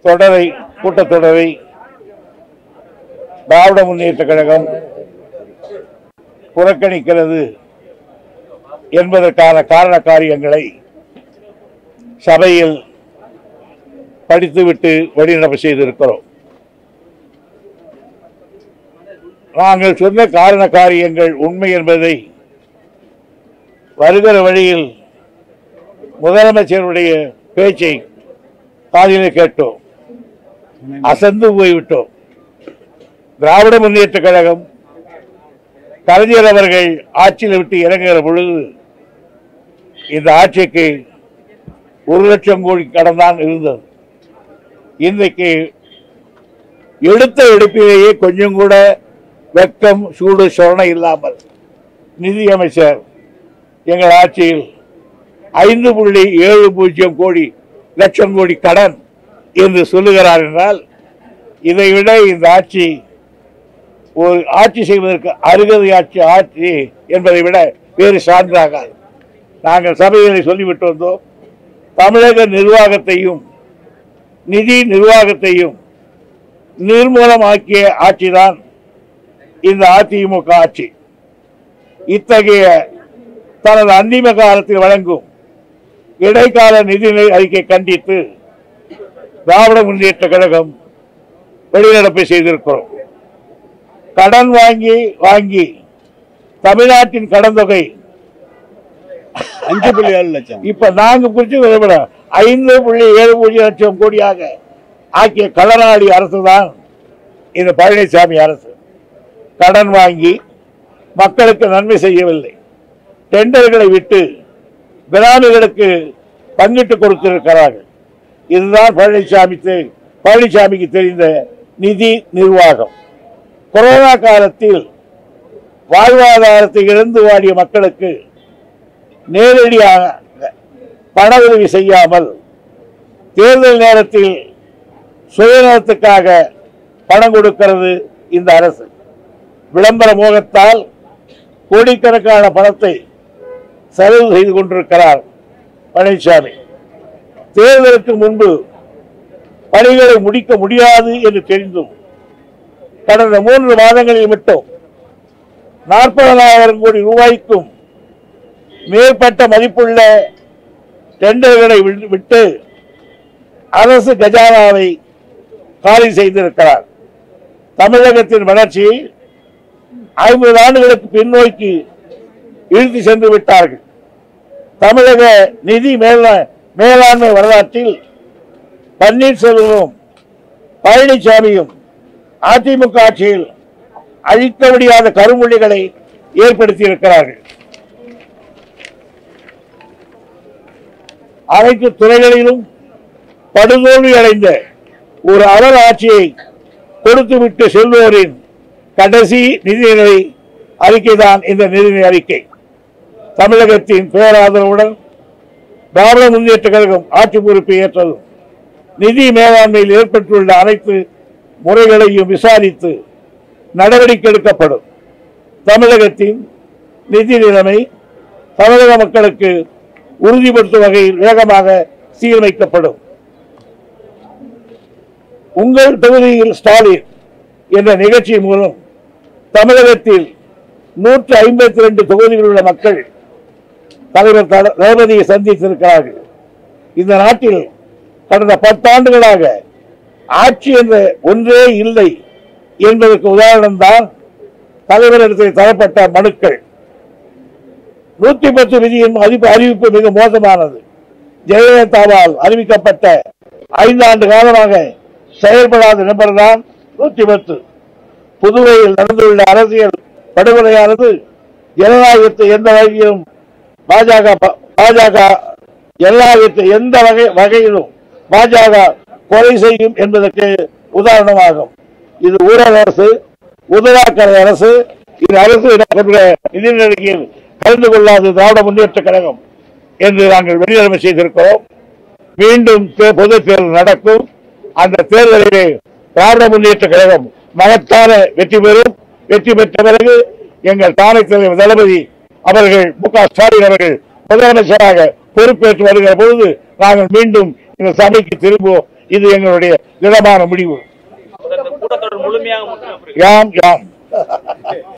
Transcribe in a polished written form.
கூட்டத்தொடரை திராவிட முன்னேற்ற கழகம் புறக்கணிக்கிறது என்பதற்கான காரண காரியங்களை சபையில் படித்துவிட்டு வெளிநடப்பு செய்திருக்கிறோம். நாங்கள் சொன்ன காரண காரியங்கள் உண்மை என்பதை வருகிற வழியில் முதலமைச்சருடைய பேச்சை காதிலே கேட்டோம், அசந்து போய்விட்டோம். திராவிட முன்னேற்ற கழகம் கலைஞர் அவர்கள் ஆட்சியில் விட்டு இறங்குகிற பொழுது இந்த ஆட்சிக்கு 1 லட்சம் கோடி கடன் தான் இருந்தது. இன்றைக்கு எடுத்த எடுப்பிலேயே கொஞ்சம் கூட வெக்கம் சூடு சொரணை இல்லாமல் நிதியமைச்சர் எங்கள் ஆட்சியில் 5.70 லட்சம் கோடி கடன் என்று சொல்லுகிறார் என்றால் இதைவிட இந்த ஆட்சி ஒரு ஆட்சி செய்வதற்கு அருகதை ஆட்சி என்பதை விட வேறு சான்றாகாது. நாங்கள் சபைகளை சொல்லிவிட்டு வந்தோம். தமிழக நிர்வாகத்தையும் நிதி நிர்வாகத்தையும் நிர்மூலமாக்கிய ஆட்சிதான் இந்த அதிமுக ஆட்சி. இத்தகைய தனது அந்திம காலத்தில் வழங்கும் இடைக்கால நிதிநிலை அறிக்கை கண்டித்து திராவிட முன்னேற்ற கழகம் வெளிநடப்பை செய்திருக்கிறோம். கடன் வாங்கி தமிழ்நாட்டின் கடன் தொகை 5.7 லட்சம், இப்ப நாங்க குறிச்சு 5.70 லட்சம் கோடியாக ஆக்கிய கடனாளி அரசு தான் இந்த பழனிசாமி அரசு. கடன் வாங்கி மக்களுக்கு நன்மை செய்யவில்லை, டெண்டர்களை விட்டு பிராமிகளுக்கு பங்கிட்டு கொடுத்திருக்கிறார்கள். இதுதான் பழனிசாமிக்கு தெரிந்த நிதி நிர்வாகம். கொரோனா காலத்தில் வாழ்வாதாரத்தை இழந்து வாடிய மக்களுக்கு நேரடியாக பண உதவி செய்யாமல் தேர்தல் நேரத்தில் சுயநலத்துக்காக பணம் கொடுக்கிறது இந்த அரசு. விளம்பர மோகத்தால் கோடிக்கணக்கான பணத்தை செலவு செய்து கொண்டிருக்கிறார் பழனிசாமி. தேர்தலுக்கு முன்பு பணிகளை முடிக்க முடியாது என்று தெரிந்தும் கடந்த 3 மாதங்களில் மட்டும் 40,000 கோடி ரூபாய்க்கும் மேற்பட்ட மதிப்புள்ள டெண்டர்களை விட்டு அரசு கஜானாவை காலி செய்திருக்கிறார். தமிழகத்தின் வளர்ச்சியை 50 ஆண்டுகளுக்கு பின்னோக்கி இழுத்து சென்று விட்டார்கள். தமிழக நிதி மேலாண்மை வரலாற்றில் பன்னீர்செல்வமும் பழனிசாமியும் அதிமுக ஆட்சியில் அழிக்க முடியாத கருமொழிகளை ஏற்படுத்தி இருக்கிறார்கள். அனைத்து துறைகளிலும் படுதோல்வி அடைந்த ஒரு அலர் ஆட்சியை கொடுத்துவிட்டு செல்வோரின் கடைசி நிதிநிலை அறிக்கைதான் இந்த நிதிநிலை அறிக்கை. தமிழகத்தின் பேராதரவுடன் திராவிட முன்னேற்ற கழகம் ஆட்சி பொறுப்பை ஏற்றதும் நிதி மேலாண்மையில் ஏற்பட்டுள்ள அனைத்து முறைகளையும் விசாரித்து நடவடிக்கை எடுக்கப்படும். தமிழகத்தின் நிதி நிலைமை தமிழக மக்களுக்கு உறுதிப்படுத்தும் வகையில் வேகமாக சீரமைக்கப்படும். உங்கள் தொகுதியில் ஸ்டாலின் என்ற நிகழ்ச்சி மூலம் தமிழகத்தில் 152 தொகுதிகளில் உள்ள மக்கள் தலைவர் தளபதியை சந்தித்திருக்கிறார்கள். இந்த நாட்டில் கடந்த 10 ஆண்டுகளாக ஆட்சி என்ற ஒன்றே இல்லை என்பதற்கு உதாரணம் தான் தலைவரிடத்தில் தரப்பட்ட மனுக்கள். 110 விதியின் அறிவிப்பு மிக மோசமானது. ஜெயலலிதாவால் அறிவிக்கப்பட்ட 5 ஆண்டு காலமாக செயல்படாத நபர் தான் 110. புதுவையில் நடந்துள்ள அரசியல் படுகொலையானது ஜனநாயகத்தை எந்த வகையிலும் பாஜக ஜனநாயகத்தை எந்த வகையிலும் பாஜக கொலை செய்யும் என்பதற்கு உதாரணமாகும். இது ஊழல் அரசு, உதவாக்கரை அரசு. இந்த அரசு நிதிநிலையில் கலந்து கொள்ளாத திராவிட முன்னேற்ற கழகம் என்று நாங்கள் வெளிநடப்பு செய்திருக்கிறோம். மீண்டும் பொது தேர்தல் நடக்கும். அந்த தேர்தலிலே திராவிட முன்னேற்ற கழகம் மகத்தான வெற்றி பெறும். வெற்றி பெற்ற பிறகு எங்கள் தானை தலைவர் தளபதி அவர்கள் மு.க. ஸ்டாலின் அவர்கள் முதலமைச்சராக பொறுப்பேற்று வருகிற பொழுது நாங்கள் மீண்டும் இந்த சபைக்கு திரும்புவோம். இது எங்களுடைய திடமான முடிவு. கூட்டத்தொடர் முழுமையாக யாம்